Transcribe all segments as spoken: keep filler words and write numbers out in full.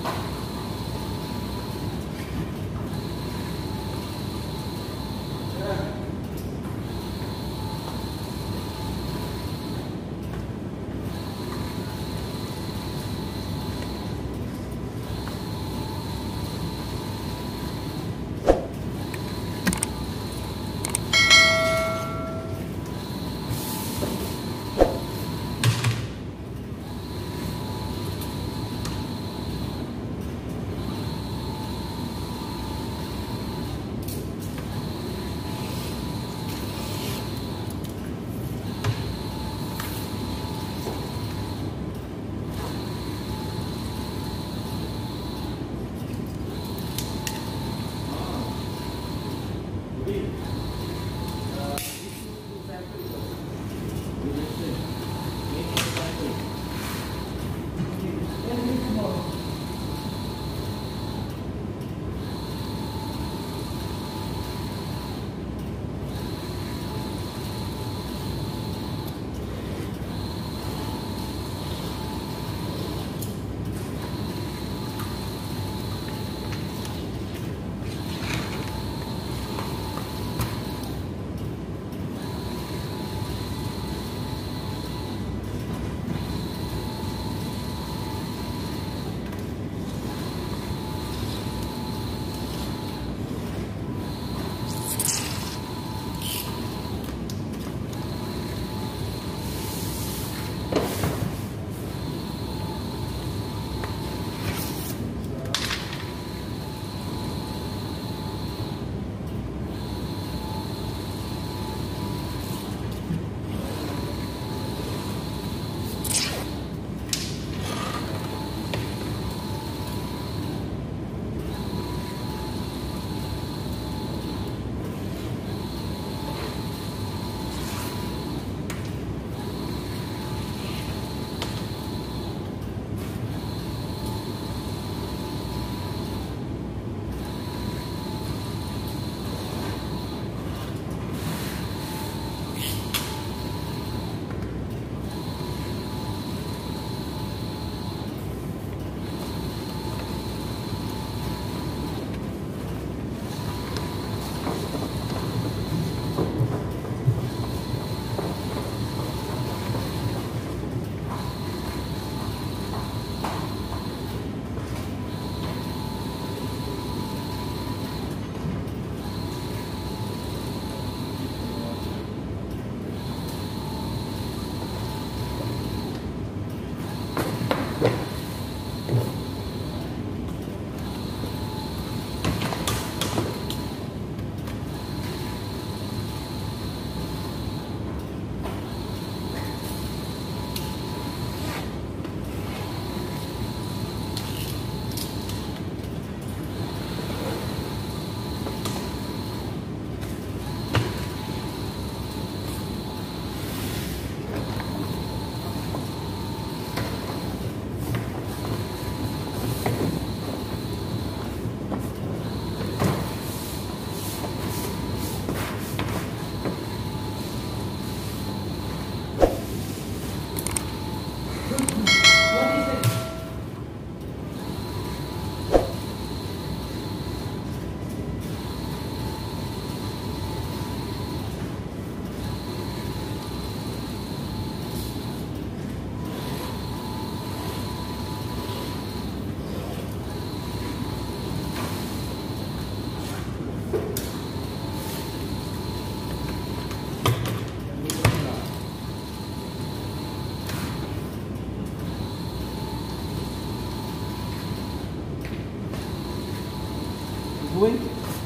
doing?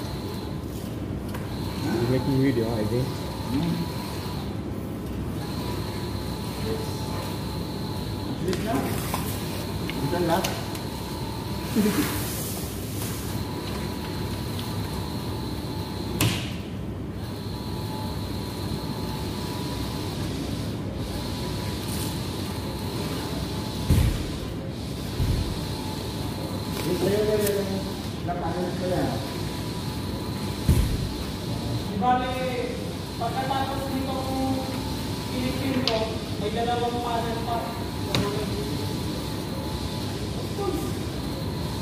Huh? Making video, I think. Mm. Yes. Now? Bukan lah. Bali, pagkatapos nitong Pilipin ko, may dalawang panel pa.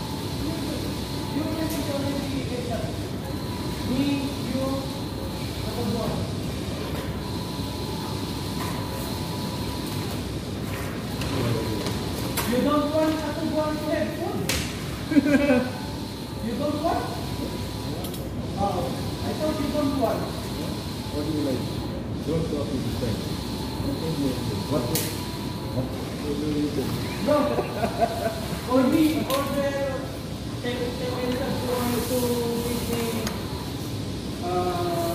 You don't want? Oh, I thought you don't want. What do you like? Don't coffee this time. What? What? What do you think? No. Only order take take minutes to to give me uh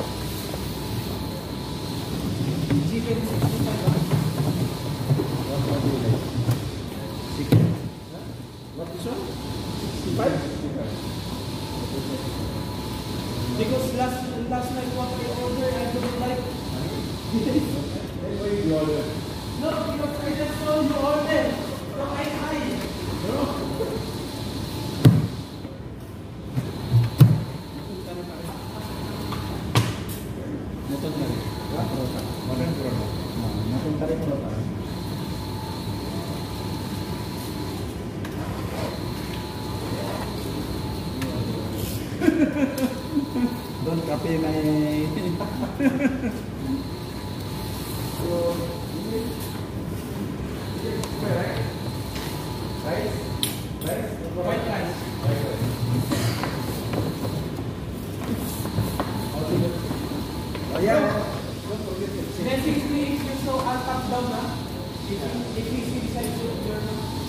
chicken sixty-five. What what do you like? Chicken? What is one? sixty-five? Because last last night what I ordered I don't like. Why you order? No, because I just saw you order. So I hide. Motor na rin. Rota. Modern rota. Napunta rin rota. Doon kape na eh. So, right? Rice? Rice? White rice. Ayan. Then sixty inches so I'll cut down na. If if it's inside your your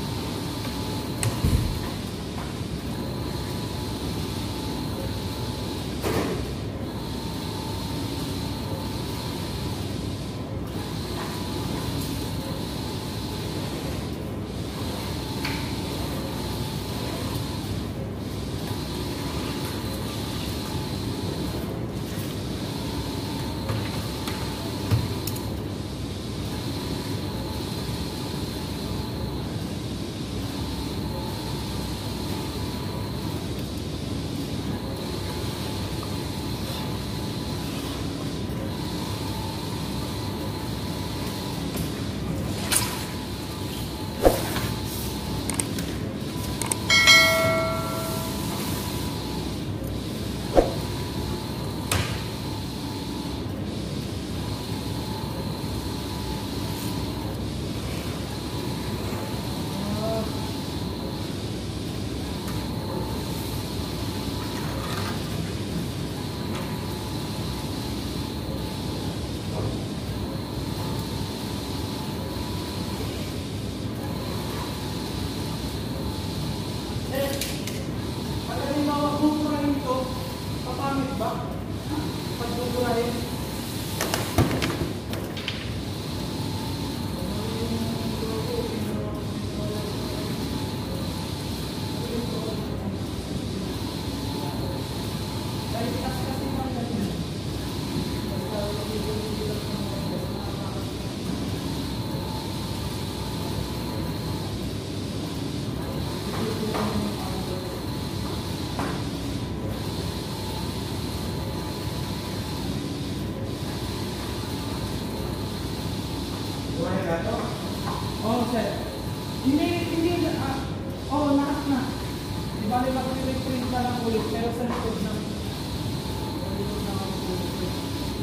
Oh, sir. Hindi, hindi na, ah, oh, lahat na. Di ba, di ba, print na lang ulit, pero sa likod na. Sa likod na ako ulit.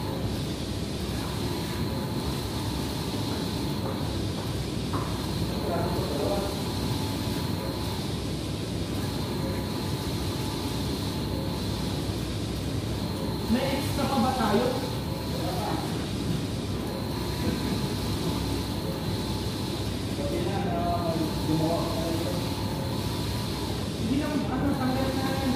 May extra pa ba tayo? Hindi naman, ano, tanggal na yan.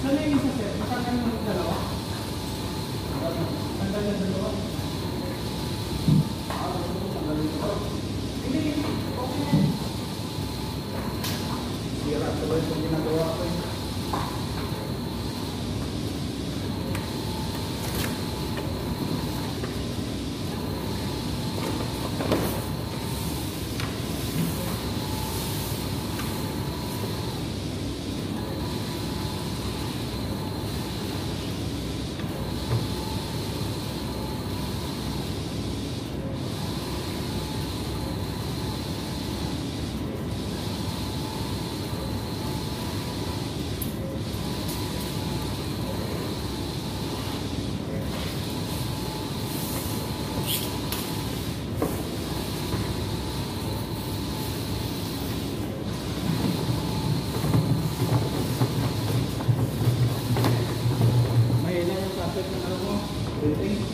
Saan na yung isa sir? Matanggal mo ng dalawa? Tanggal na dalawa? Hindi, okay na. Sira tuloy itong ginagawa ko eh. Mahina yung kapit ng ano mo. Printing.